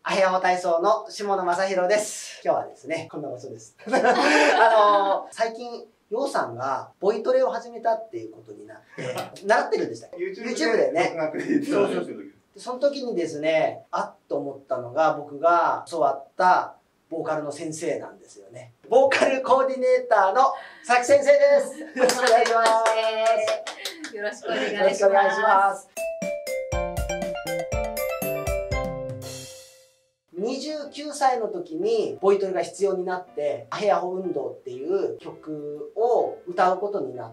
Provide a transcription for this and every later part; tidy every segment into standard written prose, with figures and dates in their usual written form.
アヘアホ体操の下野正弘です。今日はですね、こんな場所です。最近、ようさんがボイトレを始めたっていうことになって、習ってるんでしたっけ ?YouTube でね。その時にですね、あっと思ったのが、僕が教わったボーカルの先生なんですよね。ボーカルコーディネーターの佐木先生です。よろしくお願いします。 よろしくお願いします。 29歳の時にボイトレが必要になって「アヘアホ運動」っていう曲を歌うことになって、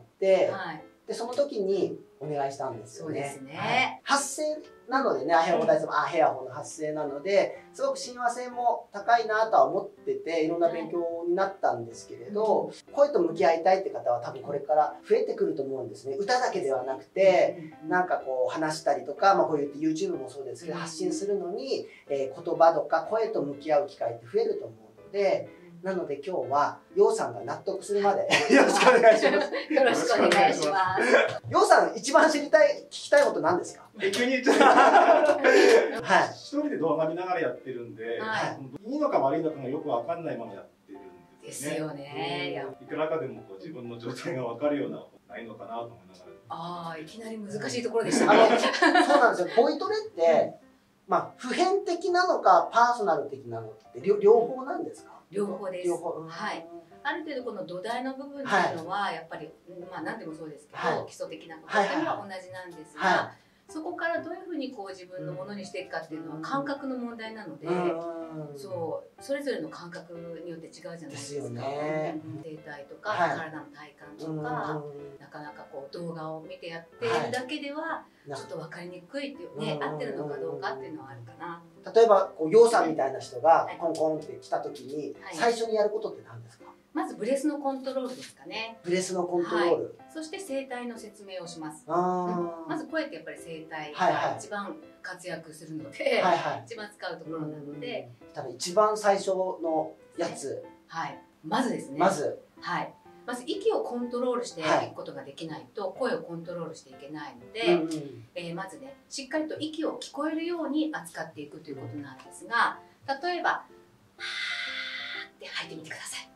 はい、でその時にお願いしたんですよね。 そうですね。 発声なのでね、アヘアホ体操もアヘアホの発声なのですごく親和性も高いなとは思ってて、いろんな勉強になったんですけれど、声と向き合いたいって方は多分これから増えてくると思うんですね。歌だけではなくて、なんかこう話したりとか、こういう YouTube もそうですけど、発信するのに、言葉とか声と向き合う機会って増えると思うので、なので今日はようさんが納得するまでよろしくお願いします。 よろしくお願いします。 ようさん一番聞きたいこと何ですか？ 急に言っちゃった。 はい。 一人で動画見ながらやってるんで、いいのか悪いのかがよくわかんないままやってるんですよね。 ですよね。 いくらかでもこう自分の状態がわかるようなことないのかなと思いながら。 ああ、いきなり難しいところでしたね。 そうなんですよ。ボイトレって、普遍的なのかパーソナル的なのって両方なんですか？ 両方です。はい。ある程度この土台の部分っていうのはやっぱり何でもそうですけど、基礎的なことっていうのは同じなんですが、そこからどういうふうにこう自分のものにしていくかっていうのは感覚の問題なので、それぞれの感覚によって違うじゃないですか。声帯とか体の体感とか、なかなかこう動画を見てやっているだけではちょっと分かりにくいっていうね、合ってるのかどうかっていうのはあるかな。 例えばようさんみたいな人がコンコンって来た時に最初にやることって何ですか？ まずブレスのコントロールですかね。 ブレスのコントロール。 そして声帯の説明をします。まず声ってやっぱり声帯が一番活躍するので、一番使うところなので。 多分一番最初のやつ。 はい。まずですね。 まず。 はい。まず息をコントロールしていくことができないと声をコントロールしていけないので、まずね、しっかりと息を聞こえるように扱っていくということなんですが、例えば、はーって吐いてみてください。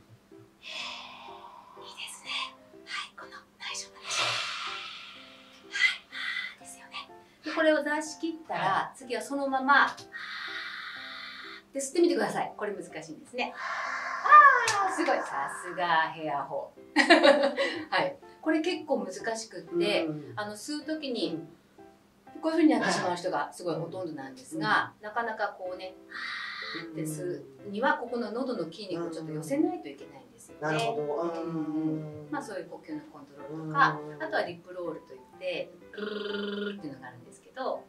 これを出し切ったら、次はそのままで吸ってみてください。これ難しいんですね。すごい、さすがヘアホはい、これ結構難しくって、吸う時にこういうふうになってしまう人がすごいほとんどなんですが、なかなかこうね、って吸うにはここの喉の筋肉をちょっと寄せないといけないんですよね。 なるほど。 そういう呼吸のコントロールとか、あとはリップロールといってルルルっていうのがあるんですけど、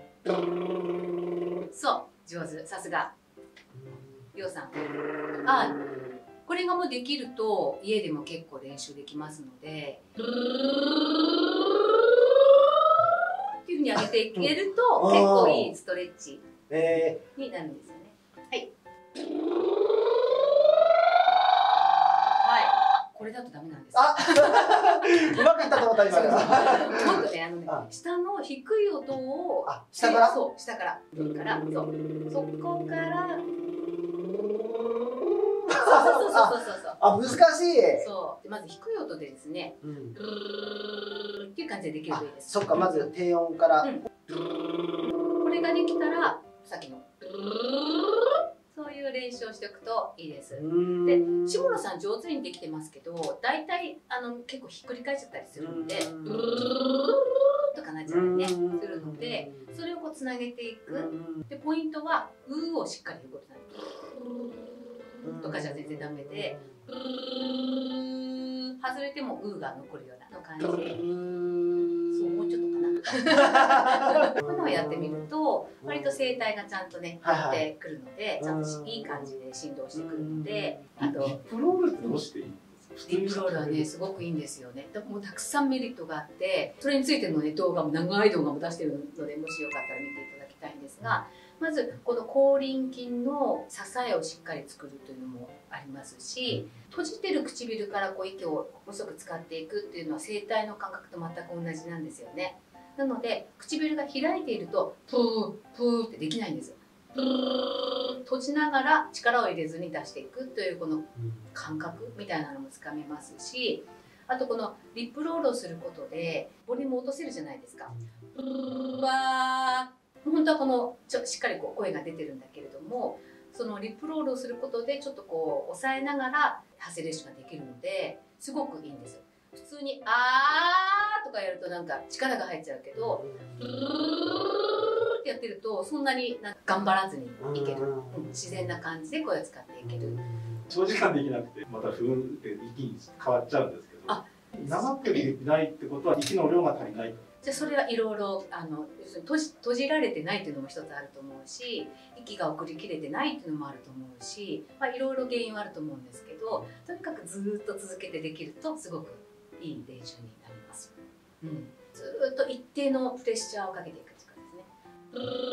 そう上手、さすがようさん。これがもうできると家でも結構練習できますので、っていうふうに上げていけると結構いいストレッチになるんですよね。はい。これだとダメなんです。 うまくいったと思った今。 もっとね、下の低い音を下から、 そう下からそこから難しい。 そうまず低い音でですね、っていう感じでできるといいです。 そっか、まず低音から。 これができたらさっきのそういう練習をしておくといいです。で、下野さん上手にできてますけど、大体結構ひっくり返っちゃったりするので、とかなっちゃったりねするので、それをこうつなげていく。で、ポイントはうーをしっかり言うことなんです。とかじゃ全然ダメで、外れてもうーが残るような感じで、そうもうちょっとかな。このをやってみると割と声帯がちゃんとね張ってくるので、ちゃんといい感じで振動してくるので、あとリップロールってどうしていいんですか？ リップロールはねすごくいいんですよね。もうたくさんメリットがあって、それについてのね動画も長い動画も出してるので、もしよかったら見ていただきたいんですが、まずこの口輪筋の支えをしっかり作るというのもありますし、閉じてる唇からこう息を細く使っていくっていうのは声帯の感覚と全く同じなんですよね。なので唇が開いているとプープーってできないんですよ。 閉じながら力を入れずに出していくというこの感覚みたいなのもつかめますし、あとこのリップロールをすることでボリュームを落とせるじゃないですか。本当はこのしっかりこう声が出てるんだけれども、そのリップロールをすることでちょっとこう抑えながら発声練習ができるのですごくいいんです。普通に「あー」とかやるとなんか力が入っちゃうけど、ってやってるとそんなに頑張らずにいける、自然な感じで声を使っていける。 長時間できなくてまたふーって息に変わっちゃうんですけど、なまってできないってことは息の量が足りない。 じゃあそれはいろいろ要するに閉じられてないっていうのも一つあると思うし、息が送りきれてないっていうのもあると思うし、いろいろ原因はあると思うんですけど、とにかくずっと続けてできるとすごくいい練習になります。ずっと一定のプレッシャーをかけていくって感じですね。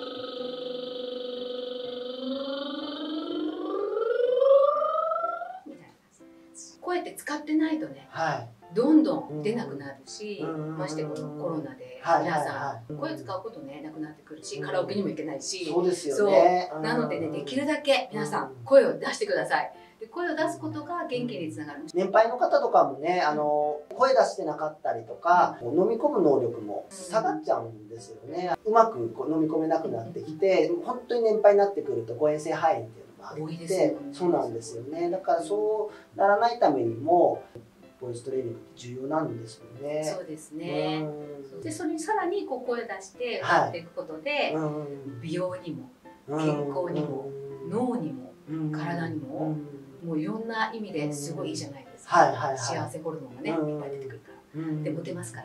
みたいな感じ。声って使ってないとね、どんどん出なくなるし、ましてこのコロナで皆さん声使うことねなくなってくるし、カラオケにも行けないし、 そうですよね。 なのでね、できるだけ皆さん声を出してください。で声を出すことが元気につながる。 年配の方とかもね、声出してなかったりとか、飲み込む能力も下がっちゃうんですよね。うまく飲み込めなくなってきて、本当に年配になってくると誤嚥性肺炎っていうのがあって、そうなんですよね。だからそうならないためにもボイストレーニングって重要なんですよね。 そうですね。でそれにさらにこう声を出して歌っていくことで、美容にも健康にも脳にも体にももういろんな意味ですごいいいじゃないですか。幸せホルモンがねいっぱい出てくるから。でモテますから。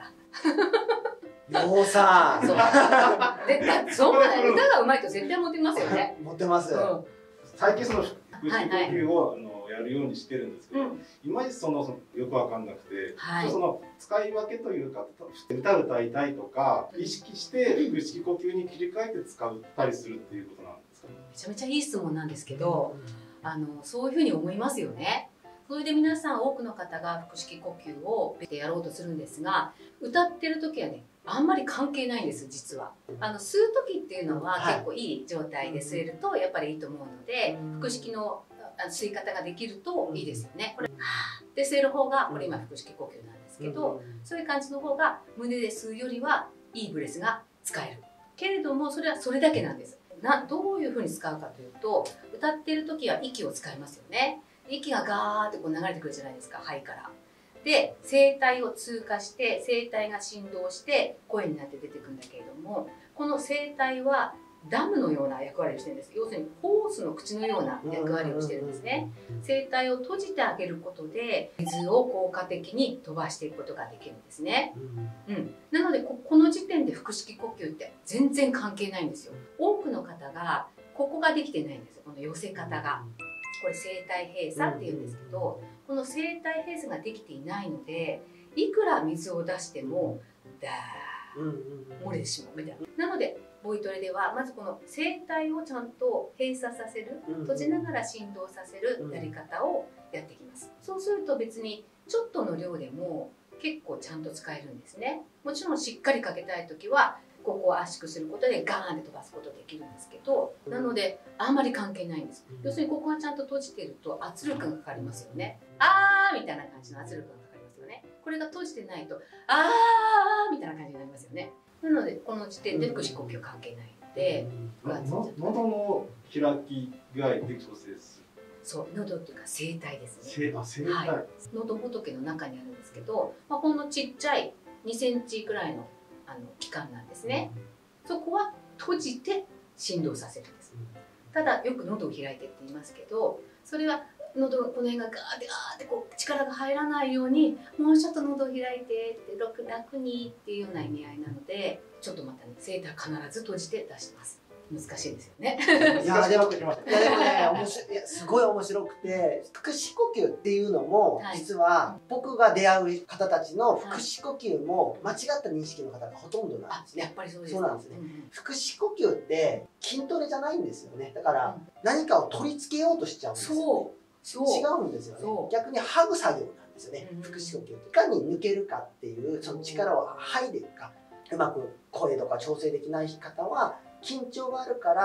ようさん。 そう歌が上手いと絶対モテますよね。 モテます。 最近その腹式呼吸をやるようにしてるんですけど、いまいちよくわかんなくて、その使い分けというか、歌いたいとか意識して腹式呼吸に切り替えて使ったりするっていうことなんですかね。 めちゃめちゃいい質問なんですけど、そういうふうに思いますよね。それで皆さん多くの方が腹式呼吸をやろうとするんですが、歌ってる時はねあんまり関係ないんです。実は吸う時っていうのは結構いい状態で吸えるとやっぱりいいと思うので、腹式の吸い方ができるといいですよね。これはーって吸える方がこれ今腹式呼吸なんですけど、そういう感じの方が胸で吸うよりはいいブレスが使えるけれども、それはそれだけなんです。どういうふうに使うかというと、歌ってる時は息を使いますよね。息がガーってこう流れてくるじゃないですか、肺から。で声帯を通過して声帯が振動して声になって出てくるんだけれども、この声帯はダムのような役割をしてるんです。要するにホースの口のような役割をしてるんですね。声帯を閉じてあげることで水を効果的に飛ばしていくことができるんですね。なのでこの時点で腹式呼吸って全然関係ないんですよ。多くの方がここができてないんですよ。この寄せ方が。これ声帯閉鎖っていうんですけど、この声帯閉鎖ができていないので、いくら水を出してもダー漏れてしまうみたいな。なのでボイトレではまずこの声帯をちゃんと閉鎖させる、閉じながら振動させるやり方をやっていきます。そうすると別にちょっとの量でも結構ちゃんと使えるんですね。もちろんしっかりかけたい時はここを圧縮することでガーンって飛ばすことできるんですけど、なのであんまり関係ないんです。要するにここがちゃんと閉じてると圧力がかかりますよね。あーみたいな感じの圧力がかかりますよね。これが閉じてないとあーみたいな感じになりますよね。なのでこの時点で腹式呼吸関係ないので、 喉の開き具合で調整する。 そう、喉っていうか声帯ですね。 声帯。 喉仏の中にあるんですけど、ほんのちっちゃい2センチくらいの器官なんですね。そこは閉じて振動させるんです。ただよく喉を開いてって言いますけど、それは喉この辺がガーってこう力が入らないように、もうちょっと喉を開いてって楽にっていうような意味合いなので、ちょっとまたね声帯必ず閉じて出してます。難しいですよね。 いやでもねすごい面白くて、腹式呼吸っていうのも実は僕が出会う方たちの腹式呼吸も間違った認識の方がほとんどなんですね。 やっぱりそうです。 そうなんですね。腹式呼吸って筋トレじゃないんですよね。だから何かを取り付けようとしちゃうんですよ。違うんですよね。逆に剥ぐ作業なんですよね。腹式呼吸っていかに抜けるかっていう、その力を剥いでいくか、うまく声とか調整できない方は緊張があるから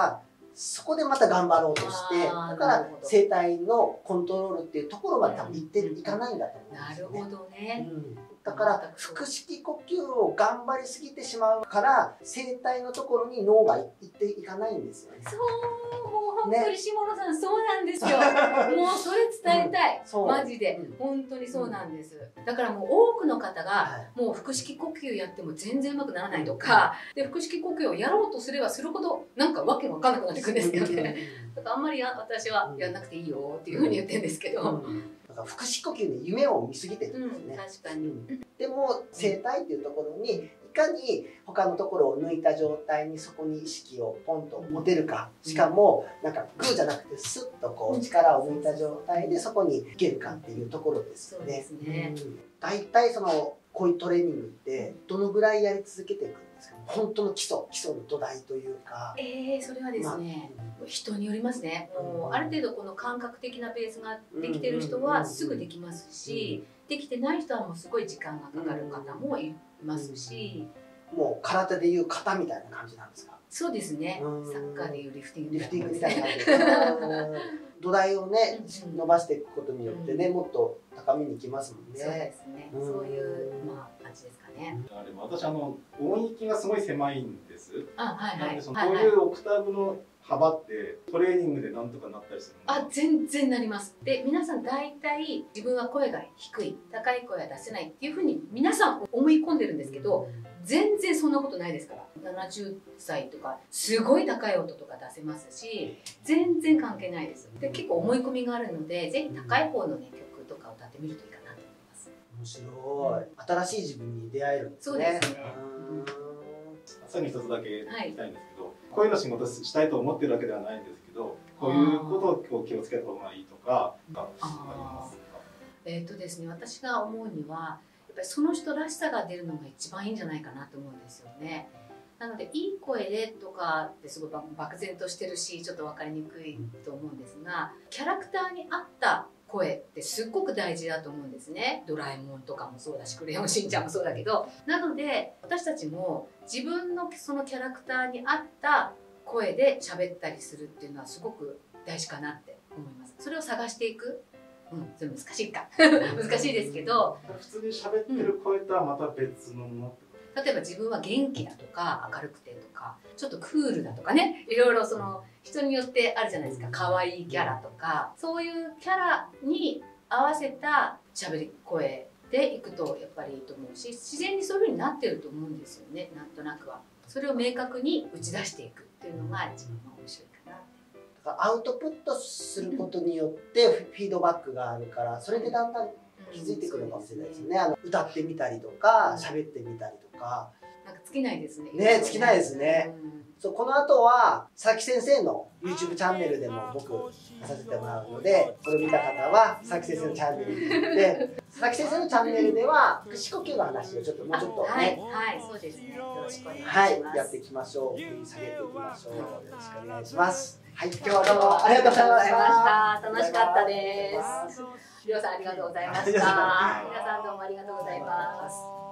そこでまた頑張ろうとしてだから声帯のコントロールっていうところまで多分いっていかないんだと思うんですよね。 なるほどね、 だから腹式呼吸を頑張りすぎてしまうから声帯のところに脳がいっていかないんですよね。 そう本当に下野さん、そうなんですよもうそれ伝えたい、マジで、本当にそうなんです。だからもう多くの方がもう腹式呼吸やっても全然うまくならないとか、で腹式呼吸をやろうとすればするほどなんかわけわかんなくなってくるんですよねだからあんまり私はやんなくていいよっていうふうに言ってるんですけど、 だから腹式呼吸に夢を見すぎてるんですね。 確かに、 でも声帯っていうところにいかに他のところを抜いた状態にそこに意識をポンと持てるか、しかもなんかグーじゃなくてスッとこう力を抜いた状態でそこにいけるかっていうところですよね。だいたいこういうトレーニングってどのぐらいやり続けていくんですか？本当の基礎の土台というか。 それはですね、人によりますね。もうある程度この感覚的なベースができてる人はすぐできますし、できてない人はもうすごい時間がかかる方もいますし、 もう空手でいう型みたいな感じなんですか？ そうですね。サッカーでいうリフティングみたいな感じで土台をね伸ばしていくことによってね、もっと高みに行きますもんね。 そうですね。そういう感じですかね。 私音域がすごい狭いんです。 なんでこういうオクターブの幅ってトレーニングでなんとかなったりするの？ 全然なります。で皆さん大体自分は声が低い、高い声は出せないっていうふうに皆さん思い込んでるんですけど、全然そんなことないですから。70歳とかすごい高い音とか出せますし、全然関係ないです。で結構思い込みがあるので、ぜひ高い方のね曲とか歌ってみるといいかなと思います。 面白い。新しい自分に出会えるんですね。 そうですね。 最後に一つだけ聞きたいんですけど、声の仕事したいと思ってるわけではないんですけど、こういうことを気をつけた方がいいとかありますか？ ですね、私が思うにはやっぱりその人らしさが出るのが一番いいんじゃないかなと思うんですよね。なのでいい声でとかってすごい漠然としてるし、ちょっと分かりにくいと思うんですが、キャラクターに合った声ってすっごく大事だと思うんですね。ドラえもんとかもそうだし、クレヨンしんちゃんもそうだけど、なので私たちも自分のそのキャラクターに合った声で喋ったりするっていうのはすごく大事かなって思います。それを探していく。それ難しいか難しいですけど、 普通に喋ってる声とはまた別のものってこと？ 例えば自分は元気だとか明るくてとかちょっとクールだとかね、いろいろその人によってあるじゃないですか。可愛いキャラとか、そういうキャラに合わせた喋り声でいくとやっぱりいいと思うし、自然にそういう風になってると思うんですよね。なんとなくはそれを明確に打ち出していくっていうのが一番面白いかなって。 アウトプットすることによってフィードバックがあるから、それでだんだん気づいてくるかもしれないですね。歌ってみたりとか喋ってみたりとか、 なんか尽きないですね。 尽きないですね。そう、この後は佐々木先生の YouTube チャンネルでも僕出させてもらうので、これを見た方は佐々木先生のチャンネルに行って佐々木先生のチャンネルでは腹式呼吸の話をちょっともうちょっとね、 そうですね、よろしくお願いします。 やっていきましょう。下げていきましょう。よろしくお願いします。今日はどうもありがとうございました。 楽しかったです。りょうさんありがとうございました。皆さんどうもありがとうございます。